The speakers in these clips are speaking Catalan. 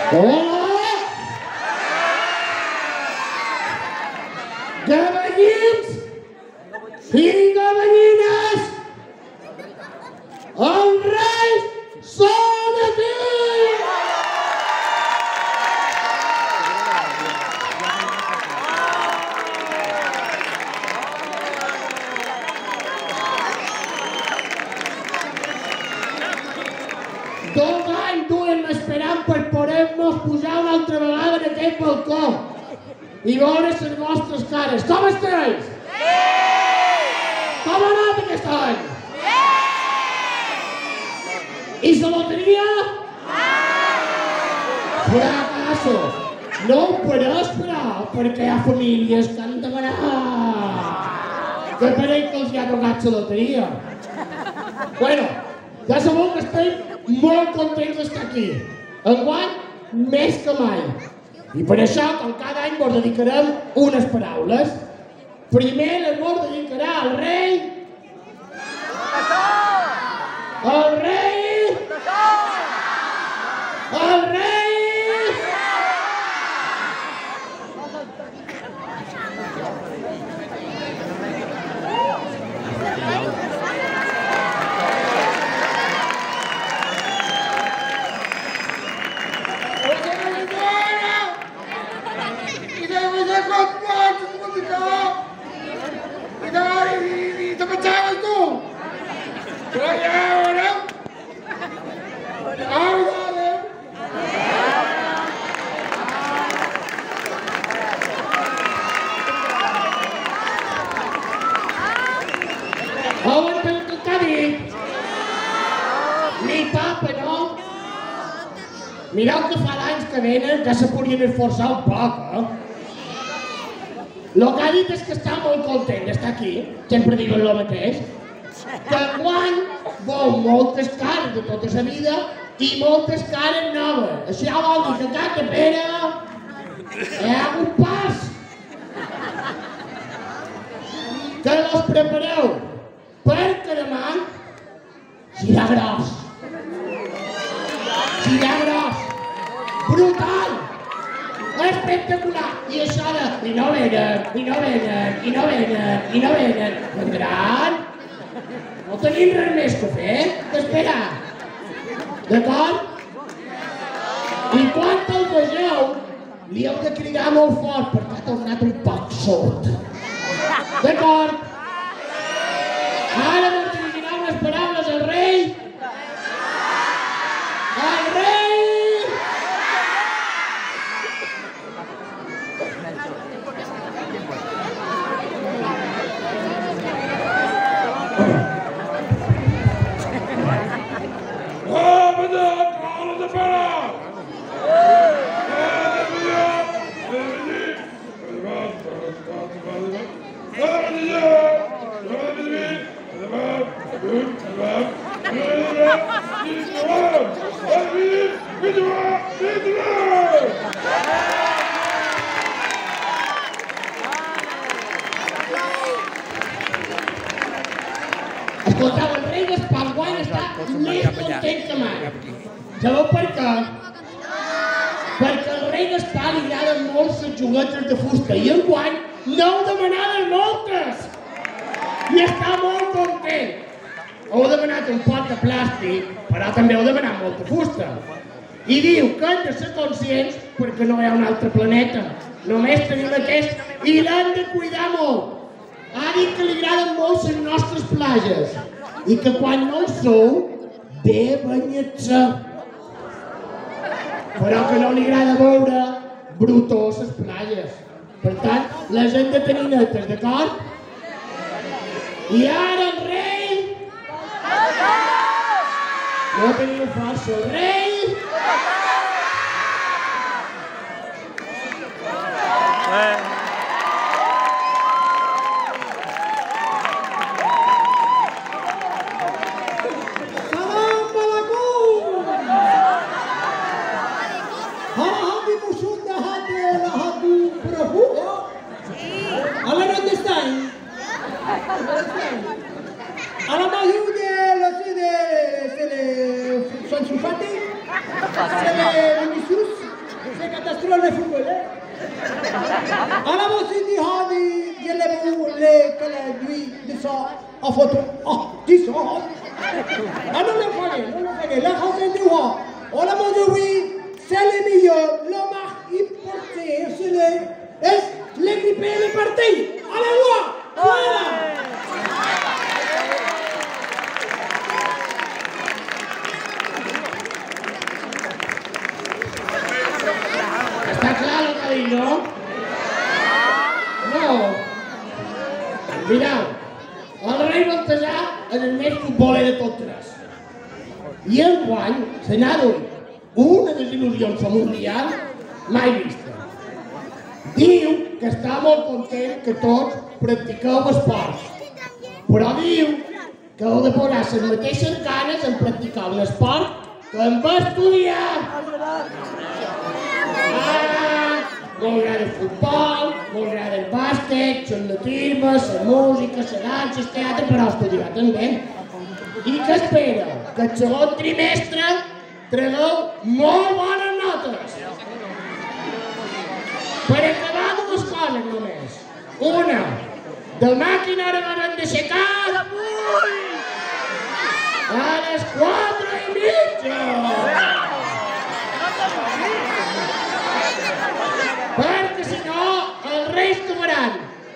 Hola! Cavallins i cavallines! Els reis són aquí! Duem esperant per poder-nos pujar una altra vegada en aquest balcó i veure les vostres cares. Com esteu? Sí! Com ha anat aquest any? Sí! I la loteria? Farà caso. No ho podeu esperar perquè hi ha famílies que han demanat que pareix que els hi ha tocat la loteria. Bueno, ja sabeu que estem molt contents d'estar aquí. Enguany, més que mai. I per això, com cada any, vos dedicarem unes paraules. Primer les vos dedicarà al rei... El rei... El rei... Mireu que fa d'anys que venen, ja se podrien esforçar un poc, El que ha dit és que està molt content d'estar aquí, sempre diuen el mateix, que enguany vol moltes cares de tota la vida i moltes cares noves. Això vol dir que cada pere hi ha un pas. Que els prepareu, perquè demà serà gros. Serà gros. Brutal! Espectacular! I això de... I no venen. Vendran? No tenim res més que fer, que esperar. D'acord? I quan el vegeu, li heu de cridar molt fort perquè ha tornat un poc sord. D'acord? Ara vos dirigirà unes paraules al rei. El rei! Escolteu, el rei d'Espanya està més content que mai. Sabeu per què? Perquè al rei d'Espanya li agraden molt les juguetes de fusta i enguany n'heu demanades moltes. I està molt content. Heu demanat un pot de plàstic, però també heu demanat molta fusta. I diu que hem de ser conscients perquè no hi ha un altre planeta. Només tenim aquest i l'hem de cuidar molt. Ha dit que li agraden molt les nostres platges i que quan no hi sou, ve banyar-se. Però que no li agrada veure brutós les platges. Per tant, les hem de tenir netes, d'acord? I ara el rei... No teniu força, el rei... Alla Mahiou de Sansoufati, c'est Vinicius. C'est catastrophe le football, hein? Alors, aussi, dit, je l'ai que la nuit de ça, en photo. Oh, dis ça. Ah, non, le fallait. La race du roi. On a mangé, oui, c'est le meilleur. Le marque importé, c'est l'équipé, le parti. Allez, moi. Voilà. Està clar el que dic, no? No. Mireu, el rei Baltasar és el més futboler de tots tres. I enguany se n'ha duit una desil·lusions al Mundial mai vista. Diu que està molt content que tots practiqueu esport, però diu que heu de posar les mateixes ganes en practicar l'esport que en va estudiar. M'agrada el futbol, m'agrada el bàsquet, l'atletisme, la música, la dansa, el teatre, però estudiar també. I què espera? Que el segon trimestre tragueu molt bones notes. Per acabar dues coses només. Una, demà a quina hora m'han d'aixecar? A les 4:30! Perquè si no, els reis què faran?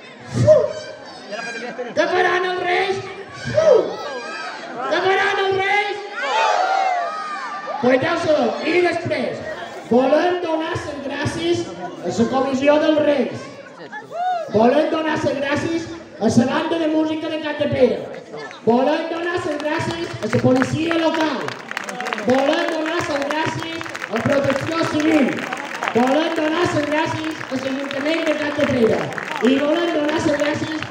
Què faran els reis? Què faran els reis? Pues ja ho sabeu. I després, volem donar les gràcies a la comissió dels reis. Volem donar les gràcies a la banda de música de Capdepera. Volem donar les gràcies a la policia local. Volem donar les gràcies a la protecció civil. Volem donar les gràcies a l'Ajuntament de Capdepera. I volem donar les gràcies